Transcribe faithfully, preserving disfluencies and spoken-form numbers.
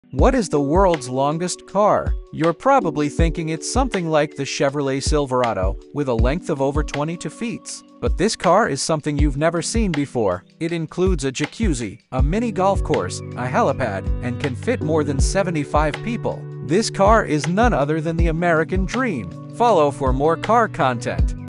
What is the world's longest car? You're probably thinking it's something like the Chevrolet Silverado, with a length of over twenty-two feet. But this car is something you've never seen before. It includes a jacuzzi, a mini golf course, a helipad, and can fit more than seventy-five people. This car is none other than the American Dream. Follow for more car content.